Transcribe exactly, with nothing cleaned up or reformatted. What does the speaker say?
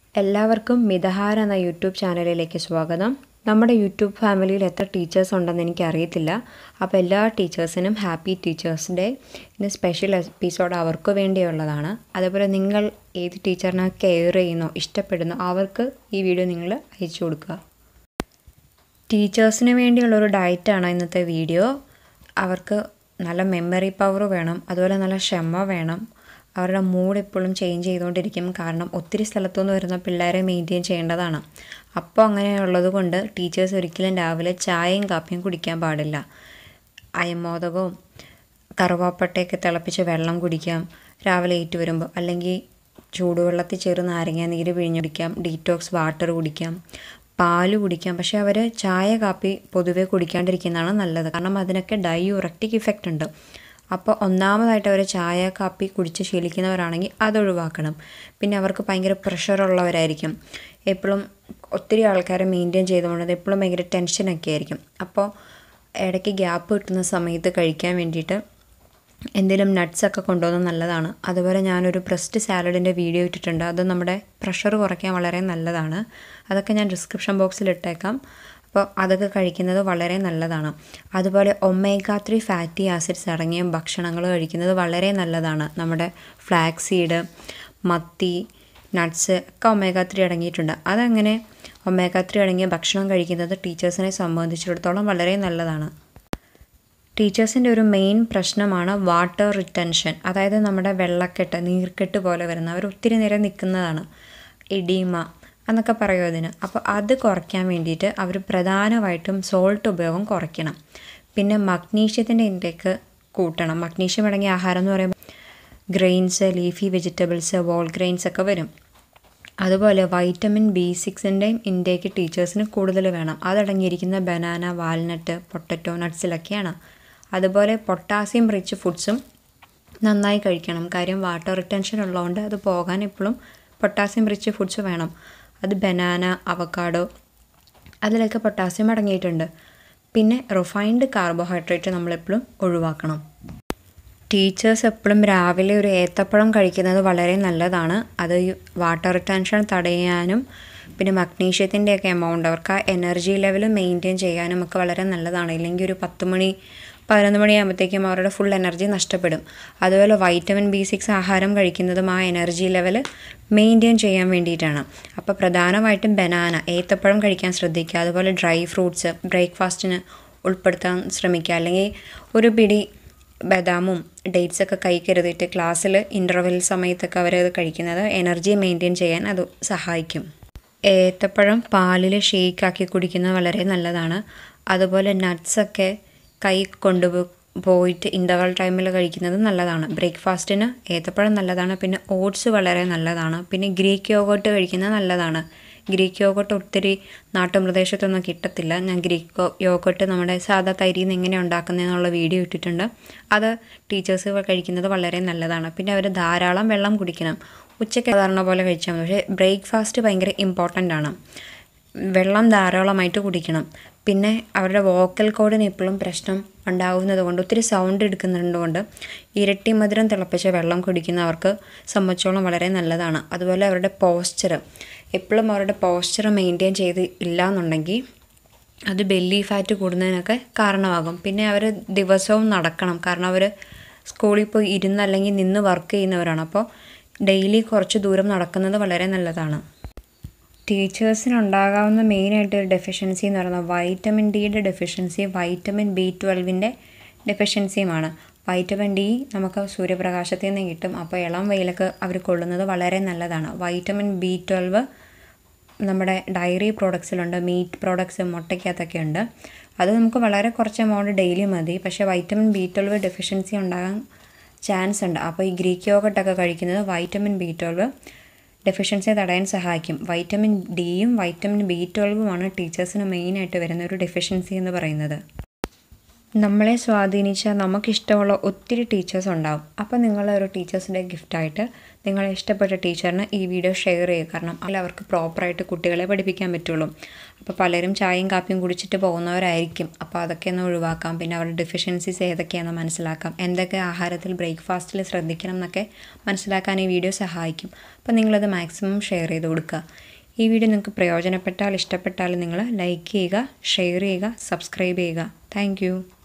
എല്ലാവർക്കും മിതഹാര എന്ന യൂട്യൂബ് ചാനലിലേക്ക് സ്വാഗതം. നമ്മുടെ യൂട്യൂബ് ഫാമിലിയിൽ എത്ര ടീച്ചേഴ്സ് ഉണ്ടെന്ന് എനിക്കറിയത്തില്ല. അപ്പോൾ എല്ലാ ടീച്ചേഴ്സിനും ഹാപ്പി ടീച്ചേഴ്സ് ഡേ. ഇന്ന് സ്പെഷ്യൽ എപ്പിസോഡ് അവർക്ക് വേണ്ടിയുള്ളതാണ്. അതേപോലെ നിങ്ങൾ ഏത് ടീച്ചറിനെ കെയർ ചെയ്യുന്നോ ഇഷ്ടപ്പെടുന്നോ അവർക്ക് ഈ വീഡിയോ നിങ്ങൾ അയച്ചു കൊടുക്കുക. ടീച്ചേഴ്സിന് വേണ്ടിയുള്ളൊരു ഡയറ്റാണ് ഇന്നത്തെ വീഡിയോ. അവർക്ക് നല്ല മെമ്മറി പവർ വേണം, അതുപോലെ നല്ല ക്ഷമ വേണം. അവരുടെ മൂഡ് എപ്പോഴും ചേഞ്ച് ചെയ്തുകൊണ്ടിരിക്കും. കാരണം ഒത്തിരി സ്ഥലത്തുനിന്ന് വരുന്ന പിള്ളേരെ മെയിൻറ്റെയിൻ ചെയ്യേണ്ടതാണ്. അപ്പോൾ അങ്ങനെയുള്ളത് കൊണ്ട് ടീച്ചേഴ്സ് ഒരിക്കലും രാവിലെ ചായയും കാപ്പിയും കുടിക്കാൻ പാടില്ല. അയമോദകവും കറുവാപ്പട്ടയൊക്കെ തിളപ്പിച്ച് വെള്ളം കുടിക്കാം രാവിലെ ഏറ്റു വരുമ്പോൾ. അല്ലെങ്കിൽ ചൂടുവെള്ളത്തിൽ ചെറു നാരങ്ങ നീര് പിഴിഞ്ഞ് കുടിക്കാം. ഡീറ്റോക്സ് വാട്ടർ കുടിക്കാം, പാല് കുടിക്കാം. പക്ഷേ അവർ ചായ കാപ്പി പൊതുവേ കുടിക്കാണ്ടിരിക്കുന്നതാണ് നല്ലത്. കാരണം അതിനൊക്കെ ഡയൂറക്റ്റിക് ഇഫക്റ്റ് ഉണ്ട്. അപ്പോൾ ഒന്നാമതായിട്ട് അവർ ചായ കാപ്പി കുടിച്ച് ശീലിക്കുന്നവരാണെങ്കിൽ അതൊഴിവാക്കണം. പിന്നെ അവർക്ക് ഭയങ്കര പ്രഷറുള്ളവരായിരിക്കും. എപ്പോഴും ഒത്തിരി ആൾക്കാരെ മെയിൻറ്റെയിൻ ചെയ്തുകൊണ്ട് എപ്പോഴും ഭയങ്കര ടെൻഷനൊക്കെ ആയിരിക്കും. അപ്പോൾ ഇടയ്ക്ക് ഗ്യാപ്പ് കിട്ടുന്ന സമയത്ത് കഴിക്കാൻ വേണ്ടിയിട്ട് എന്തെങ്കിലും നട്ട്സൊക്കെ കൊണ്ടുപോകുന്നത് നല്ലതാണ്. അതുപോലെ ഞാനൊരു ബ്രസ്റ്റ് സാലഡിൻ്റെ വീഡിയോ ഇട്ടിട്ടുണ്ട്. അത് നമ്മുടെ പ്രഷർ കുറയ്ക്കാൻ വളരെ നല്ലതാണ്. അതൊക്കെ ഞാൻ ഡിസ്ക്രിപ്ഷൻ ബോക്സിൽ ഇട്ടേക്കാം. അപ്പോൾ അതൊക്കെ കഴിക്കുന്നത് വളരെ നല്ലതാണ്. അതുപോലെ ഒമേഗ ത്രീ ഫാറ്റി ആസിഡ്സ് അടങ്ങിയ ഭക്ഷണങ്ങൾ കഴിക്കുന്നത് വളരെ നല്ലതാണ്. നമ്മുടെ ഫ്ലാക്സ് സീഡ്, മത്തി, നട്ട്സ് ഒക്കെ ഒമേഗ ത്രീ അടങ്ങിയിട്ടുണ്ട്. അതങ്ങനെ ഒമേഗ ത്രീ അടങ്ങിയ ഭക്ഷണം കഴിക്കുന്നത് ടീച്ചേഴ്സിനെ സംബന്ധിച്ചിടത്തോളം വളരെ നല്ലതാണ്. ടീച്ചേഴ്സിൻ്റെ ഒരു മെയിൻ പ്രശ്നമാണ് വാട്ടർ റിറ്റൻഷൻ. അതായത് നമ്മുടെ വെള്ളക്കെട്ട്, നീർക്കെട്ട് പോലെ വരുന്ന അവർ ഒത്തിരി നേരം നിൽക്കുന്നതാണ്. എഡീമ എന്നൊക്കെ പറയും അതിന്. അപ്പോൾ അത് കുറയ്ക്കാൻ വേണ്ടിയിട്ട് അവർ പ്രധാനമായിട്ടും സോൾട്ട് ഉപയോഗം കുറയ്ക്കണം. പിന്നെ മഗ്നീഷ്യത്തിൻ്റെ ഇൻടേക്ക് കൂട്ടണം. മഗ്നീഷ്യം അടങ്ങിയ ആഹാരം എന്ന് പറയുമ്പോൾ grains, leafy vegetables, whole grains ഒക്കെ വരും. അതുപോലെ വൈറ്റമിൻ ബി സിക്സിൻ്റെയും ഇൻടേക്ക് ടീച്ചേഴ്സിന് കൂടുതൽ വേണം. അതടങ്ങിയിരിക്കുന്ന ബനാന, വാൽനട്ട്, പൊട്ടറ്റോ, നട്ട്സിലൊക്കെയാണ്. അതുപോലെ പൊട്ടാസ്യം റിച്ച് ഫുഡ്സും നന്നായി കഴിക്കണം. കാര്യം വാട്ടർ റിറ്റൻഷൻ ഉള്ളതുകൊണ്ട് അത് പോകാൻ എപ്പോഴും പൊട്ടാസ്യം റിച്ച് ഫുഡ്സ് വേണം. അത് ബനാന, അവക്കാഡോ, അതിലൊക്കെ പൊട്ടാസ്യം അടങ്ങിയിട്ടുണ്ട്. പിന്നെ റിഫൈൻഡ് കാർബോഹൈഡ്രേറ്റ് നമ്മളെപ്പോഴും ഒഴിവാക്കണം. ടീച്ചേഴ്സ് എപ്പോഴും രാവിലെ ഒരു ഏത്തപ്പഴം കഴിക്കുന്നത് വളരെ നല്ലതാണ്. അത് വാട്ടർ റിറ്റൻഷൻ തടയാനും പിന്നെ മഗ്നീഷ്യത്തിൻ്റെയൊക്കെ എമൗണ്ട് അവർക്ക് ആ എനർജി ലെവൽ മെയിൻറ്റെയിൻ ചെയ്യാനും ഒക്കെ വളരെ നല്ലതാണ്. ഇല്ലെങ്കിൽ ഒരു പത്ത് മണി പതിനൊന്ന് മണിയാകുമ്പോഴത്തേക്കും അവരുടെ ഫുൾ എനർജി നഷ്ടപ്പെടും. അതുപോലെ വൈറ്റമിൻ ബി സിക്സ് ആഹാരം കഴിക്കുന്നതും ആ എനർജി ലെവൽ മെയിൻറ്റെയിൻ ചെയ്യാൻ വേണ്ടിയിട്ടാണ്. അപ്പോൾ പ്രധാനമായിട്ടും ബനാന, ഏത്തപ്പഴം കഴിക്കാൻ ശ്രദ്ധിക്കുക. അതുപോലെ ഡ്രൈ ഫ്രൂട്ട്സ് ബ്രേക്ക്ഫാസ്റ്റിന് ഉൾപ്പെടുത്താൻ ശ്രമിക്കുക. അല്ലെങ്കിൽ ഒരു പിടി ബദാമും ഡേറ്റ്സൊക്കെ കഴിക്കരുതിട്ട് ക്ലാസ്സിൽ ഇൻ്റർവെൽ സമയത്തൊക്കെ അവരത് കഴിക്കുന്നത് എനർജി മെയിൻറ്റെയിൻ ചെയ്യാൻ അത് സഹായിക്കും. ഏത്തപ്പഴം പാലിൽ ഷേക്കാക്കി കുടിക്കുന്നത് വളരെ നല്ലതാണ്. അതുപോലെ നട്ട്സൊക്കെ കൈ കൊണ്ടു പോയിട്ട് ഇൻ്റർവൽ ടൈമിൽ കഴിക്കുന്നത് നല്ലതാണ്. ബ്രേക്ക്ഫാസ്റ്റിന് ഏത്തപ്പഴം നല്ലതാണ്. പിന്നെ ഓട്സ് വളരെ നല്ലതാണ്. പിന്നെ ഗ്രീക്ക് യോഗോട്ട് കഴിക്കുന്നത് നല്ലതാണ്. ഗ്രീക്ക് യോഗോട്ട് ഒത്തിരി നാട്ടുപ്രദേശത്തൊന്നും കിട്ടത്തില്ല. ഞാൻ ഗ്രീക്ക് യോഗോട്ട് നമ്മുടെ സാധാ തരിയിൽ നിന്ന് എങ്ങനെ ഉണ്ടാക്കുന്നതെന്നുള്ള വീഡിയോ ഇട്ടിട്ടുണ്ട്. അത് ടീച്ചേഴ്സ് കഴിക്കുന്നത് വളരെ നല്ലതാണ്. പിന്നെ അവർ ധാരാളം വെള്ളം കുടിക്കണം. ഉച്ചയ്ക്ക് സാധാരണ പോലെ കഴിച്ചാൽ മതി. പക്ഷേ ബ്രേക്ക്ഫാസ്റ്റ് ഭയങ്കര ഇമ്പോർട്ടൻ്റ് ആണ്. വെള്ളം ധാരാളമായിട്ട് കുടിക്കണം. പിന്നെ അവരുടെ വോക്കൽ കോഡിന് എപ്പോഴും പ്രശ്നം ഉണ്ടാകുന്നത് കൊണ്ട് ഒത്തിരി സൗണ്ട് എടുക്കുന്നുണ്ട് കൊണ്ട് ഇരട്ടി മധുരം തിളപ്പിച്ച വെള്ളം കുടിക്കുന്നവർക്ക് സംബന്ധിച്ചോളം വളരെ നല്ലതാണ്. അതുപോലെ അവരുടെ പോസ്ചർ എപ്പോഴും അവരുടെ പോസ്ചർ മെയിൻറ്റെയിൻ ചെയ്ത് ഇല്ല എന്നുണ്ടെങ്കിൽ അത് ബെല്ലി ഫാറ്റ് കൂടുന്നതിനൊക്കെ കാരണമാകും. പിന്നെ അവർ ദിവസവും നടക്കണം. കാരണം അവർ സ്കൂളിൽ പോയി ഇരുന്ന് അല്ലെങ്കിൽ നിന്ന് വർക്ക് ചെയ്യുന്നവരാണ്. അപ്പോൾ ഡെയിലി കുറച്ച് ദൂരം നടക്കുന്നത് വളരെ നല്ലതാണ്. ടീച്ചേഴ്സിനുണ്ടാകാവുന്ന മെയിനായിട്ടൊരു ഡെഫിഷ്യൻസി എന്ന് പറയുന്നത് വൈറ്റമിൻ ഡിയുടെ ഡെഫിഷ്യൻസി, വൈറ്റമിൻ ബി ട്വൽവിൻ്റെ ഡെഫിഷ്യൻസിയുമാണ്. വൈറ്റമിൻ ഡി നമുക്ക് സൂര്യപ്രകാശത്തിൽ നിന്ന് കിട്ടും. അപ്പോൾ ഇളം വെയിലൊക്കെ അവർ കൊള്ളുന്നത് വളരെ നല്ലതാണ്. വൈറ്റമിൻ ബി ട്വൽവ് നമ്മുടെ ഡയറി പ്രോഡക്ട്സിലുണ്ട്, മീറ്റ് പ്രോഡക്ട്സ്, മുട്ടയ്ക്കകത്തൊക്കെ ഉണ്ട്. അത് നമുക്ക് വളരെ കുറച്ച് എമൗണ്ട് ഡെയിലി മതി. പക്ഷേ വൈറ്റമിൻ ബി ട്വൽവ് ഡെഫിഷ്യൻസി ഉണ്ടാകാൻ ചാൻസ് ഉണ്ട്. അപ്പോൾ ഈ ഗ്രീക്ക് യോഗട്ടൊക്കെ കഴിക്കുന്നത് വൈറ്റമിൻ ബി ട്വൽവ് ഡെഫിഷ്യൻസി തടയാൻ സഹായിക്കും. വൈറ്റമിൻ ഡിയും വൈറ്റമിൻ ബി ട്വൽവുമാണ് ടീച്ചേഴ്സിന് മെയിനായിട്ട് വരുന്ന ഒരു ഡെഫിഷ്യൻസി എന്ന് പറയുന്നത്. നമ്മളെ സ്വാധീനിച്ച നമുക്കിഷ്ടമുള്ള ഒത്തിരി ടീച്ചേഴ്സ് ഉണ്ടാവും. അപ്പോൾ നിങ്ങളൊരു ടീച്ചേഴ്സിൻ്റെ ഗിഫ്റ്റായിട്ട് നിങ്ങളെ ഇഷ്ടപ്പെട്ട ടീച്ചറിന് ഈ വീഡിയോ ഷെയർ ചെയ്യുക. കാരണം അവർക്ക് പ്രോപ്പറായിട്ട് കുട്ടികളെ പഠിപ്പിക്കാൻ പറ്റുള്ളൂ. അപ്പോൾ പലരും ചായയും കാപ്പിയും കുടിച്ചിട്ട് പോകുന്നവരായിരിക്കും. അപ്പോൾ അതൊക്കെ ഒന്ന് ഒഴിവാക്കാം. പിന്നെ അവരുടെ ഡെഫിഷ്യൻസീസ് ഏതൊക്കെയാണെന്ന് മനസ്സിലാക്കാം. എന്തൊക്കെ ആഹാരത്തിൽ ബ്രേക്ക്ഫാസ്റ്റിൽ ശ്രദ്ധിക്കണം എന്നൊക്കെ മനസ്സിലാക്കാൻ ഈ വീഡിയോ സഹായിക്കും. അപ്പോൾ നിങ്ങളത് മാക്സിമം ഷെയർ ചെയ്ത് കൊടുക്കുക. ഈ വീഡിയോ നിങ്ങൾക്ക് പ്രയോജനപ്പെട്ടാൽ ഇഷ്ടപ്പെട്ടാൽ നിങ്ങൾ ലൈക്ക് ചെയ്യുക, ഷെയർ ചെയ്യുക, സബ്സ്ക്രൈബ് ചെയ്യുക. താങ്ക്